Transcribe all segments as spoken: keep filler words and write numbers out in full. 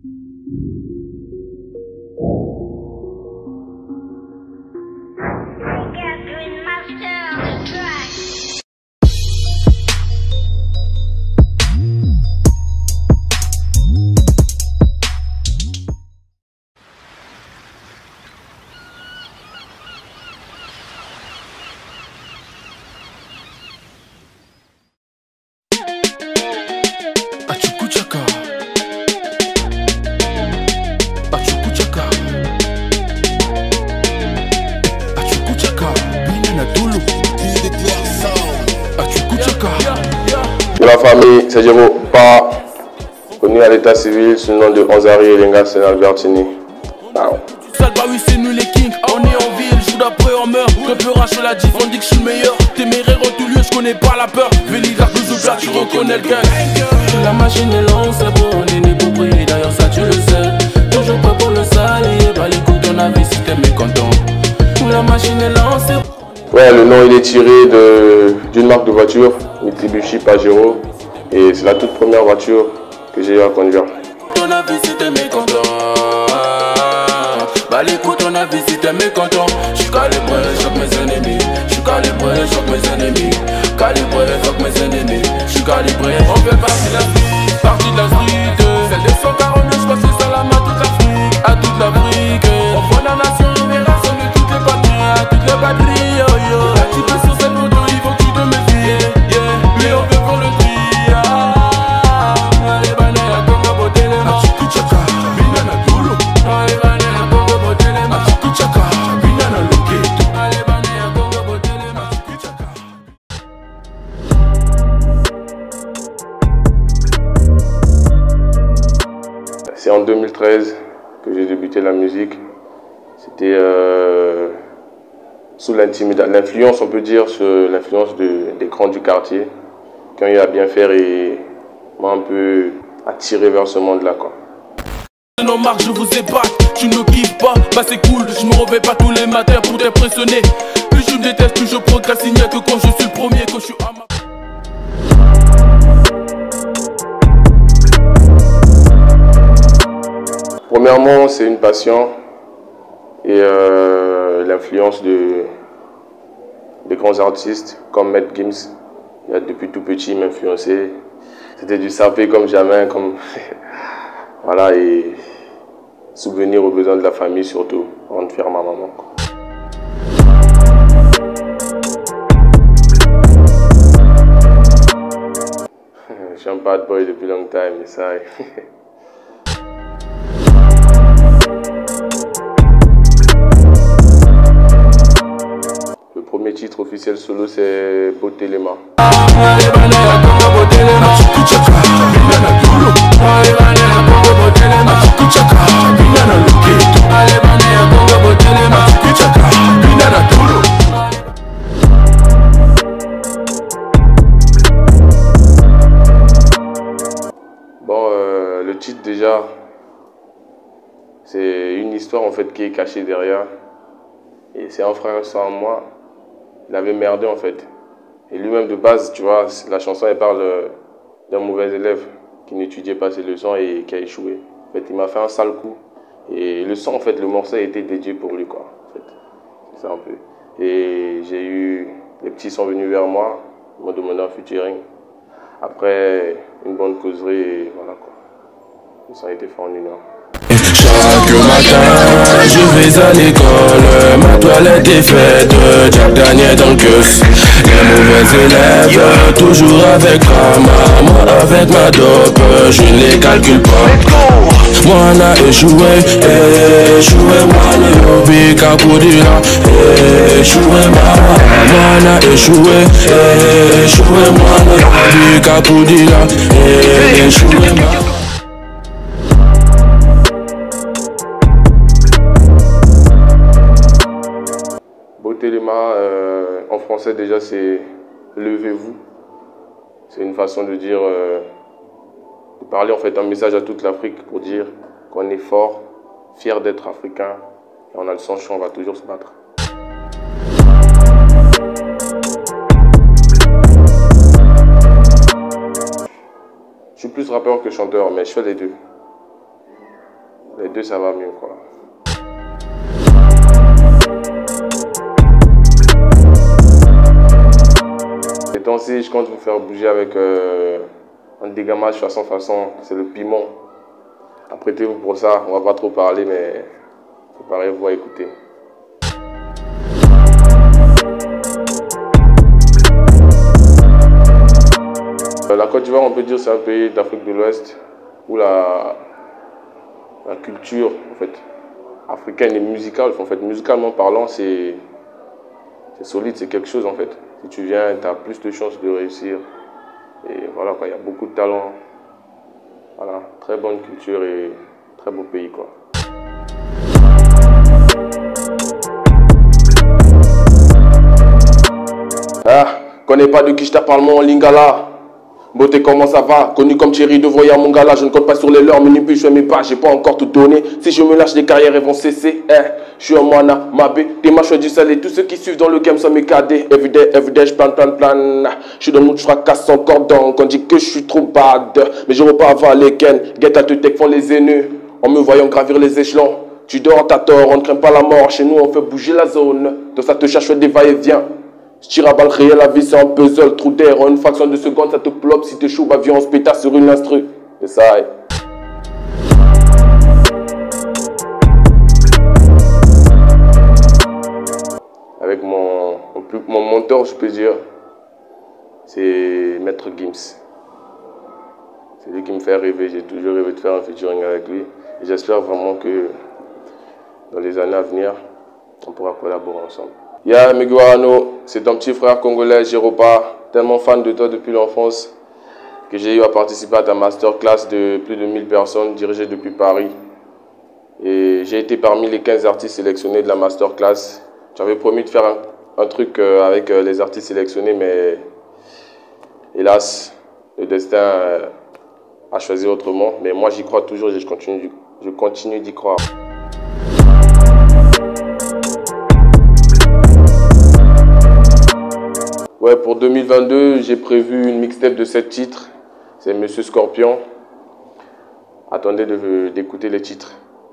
De la famille, c'est Jero, pas connu à l'état civil sous le nom de Onzari Elenga Sen Albertini. Ah ouais. Bah oui, c'est nous les kings, on est en ville, jour d'après on meurt. Le peurage sur la diff, on dit que je suis le meilleur. Téméraire en tout lieu, je connais pas la peur. Vélidar, douze ou plat, tu reconnais le gang. La machine est lente, c'est bon, on est né pour briller, d'ailleurs ça tu le sais. Toujours pas pour le saler, bah les coups ton avis si t'es mécontent. La machine est lente, c'est bon. Ouais, le nom il est tiré d'une marque de voiture, Mitsubishi Pajero, et c'est la toute première voiture que j'ai eu à conduire. Ton avis si t'es mécontent, bah les coups ton avis si t'es mécontent. J'suis calibré, choque mes ennemis, j'suis calibré, choque mes ennemis, calibré, choque mes ennemis, j'suis calibré. On fait partie de la vie, partie de la street, celle des cent quarante-neuf, j'passe sur la main toute l'Afrique, à toute l'Afrique. On voit la nation, et rassemble toutes les patries, à toutes les patries. C'est en deux mille treize que j'ai débuté la musique. C'était euh, sous l'intimidation, l'influence, on peut dire, sur l'influence de, des grands du quartier. Quand il a bien fait et m'a un peu attiré vers ce monde-là, quoi. Non, Marc, je vous épate, tu ne kiffes pas, bah c'est cool, je me réveille pas tous les matins pour t'impressionner. Plus je me déteste, plus je procrastine, que quand je suis le premier, quand je suis à ma... Premièrement, c'est une passion et euh, l'influence de, de grands artistes comme Maître Gims. Il a depuis tout petit m'influencé. C'était du sapé comme jamais, comme voilà, et souvenir aux besoins de la famille surtout, avant de faire ma maman. Je suis un bad boy depuis longtemps, mais ça. Le premier titre officiel solo, c'est Botelema. Bon, euh, le titre déjà, c'est une histoire en fait qui est cachée derrière. Et c'est un frère sans moi. Il avait merdé en fait. Et lui-même de base, tu vois, la chanson elle parle d'un mauvais élève qui n'étudiait pas ses leçons et qui a échoué. En fait, il m'a fait un sale coup. Et le son, en fait, le morceau a été dédié pour lui, quoi. En fait, c'est ça un peu. Et j'ai eu, les petits sont venus vers moi, ils m'ont demandé un featuring. Après, une bonne causerie et voilà quoi. Ça a été fait en une heure. Chaque matin, je vais à l'école, ma toilette est faite, Jack Daniel dans le queue. Les mauvais élèves, toujours avec ma maman, avec ma dope, je ne les calcule pas. Moi on a échoué, échoué, moi on a oublié Capodila, échoué, moi on a échoué, échoué, moi on a oublié Capodila, échoué, moi. Botelema, euh, en français déjà c'est levez-vous. C'est une façon de dire, euh, de parler en fait un message à toute l'Afrique pour dire qu'on est fort, fier d'être africain. Et on a le sang chaud, on va toujours se battre. Je suis plus rappeur que chanteur, mais je fais les deux. les deux, ça va mieux, quoi. Ces temps-ci, je compte vous faire bouger avec euh, un dégamage façon façon, c'est le piment. Apprêtez-vous pour ça, on va pas trop parler, mais préparez-vous à écouter. La Côte d'Ivoire, on peut dire, c'est un pays d'Afrique de l'Ouest où la, la culture en fait, africaine et musicale, en fait, musicalement parlant, c'est solide, c'est quelque chose en fait. Si tu viens, tu as plus de chances de réussir. Et voilà, il y a beaucoup de talent. Voilà, très bonne culture et très beau pays, quoi. Ah, connais pas de qui je parle mon lingala. Beauté, comment ça va? Connu comme Thierry de Voya, mon gars là, je ne compte pas sur les leurs, mais ni plus je fais mes pas, j'ai pas encore tout donné. Si je me lâche, les carrières elles vont cesser. Eh, je suis un moine, ma B, des machins du salé, tous ceux qui suivent dans le game sont mes cadets. Everyday, everyday, je plan, plan, plan. Je suis dans le mood, je fracasse encore donc. On dit que je suis trop bad, mais je repars avant les ken. Get à te tech font les haineux, en me voyant gravir les échelons. Tu dors, t'as tort, on ne craint pas la mort. Chez nous, on fait bouger la zone. Donc ça te cherche des va-et-vient. Je tire à balle réelle, la vie c'est un puzzle, trou d'air, en une fraction de seconde ça te plop, si t'es chaud, bah viens on se pétasse sur une instru. C'est ça. Avec mon, mon, plus, mon mentor, je peux dire, c'est Maître Gims. C'est lui qui me fait rêver, j'ai toujours rêvé de faire un featuring avec lui. Et j'espère vraiment que dans les années à venir, on pourra collaborer ensemble. Ya Miguano, c'est ton petit frère congolais, Jéropa, tellement fan de toi depuis l'enfance que j'ai eu à participer à ta masterclass de plus de mille personnes dirigée depuis Paris. Et j'ai été parmi les quinze artistes sélectionnés de la masterclass. J'avais promis de faire un, un truc avec les artistes sélectionnés, mais hélas, le destin a choisi autrement. Mais moi j'y crois toujours et je continue, je continue d'y croire. Ouais, pour deux mille vingt-deux, j'ai prévu une mixtape de sept titres. C'est Monsieur Scorpion. Attendez d'écouter les titres.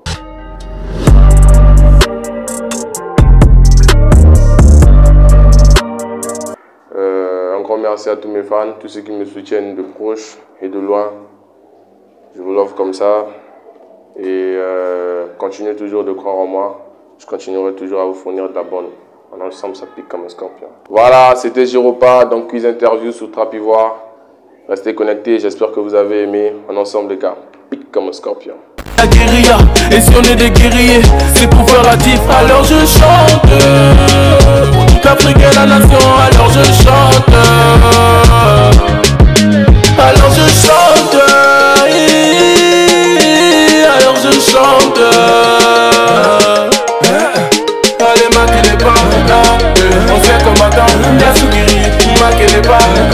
Euh, un grand merci à tous mes fans, tous ceux qui me soutiennent de proche et de loin. Je vous l'offre comme ça. Et euh, continuez toujours de croire en moi. Je continuerai toujours à vous fournir de la bonne. Ensemble, ça pique comme un scorpion. Voilà, c'était Jéropa dans Quiz Interview sur Trap Ivoire. Restez connectés, j'espère que vous avez aimé. En ensemble, les gars, pique comme un scorpion. La guérilla, et si on est des guerriers, c'est pour faire la diff, alors je chante. Pour toute l'Afrique et la nation, alors je chante. Alors je chante. Alors je chante. On fait combattant, la souris, ma qu'elle est pas.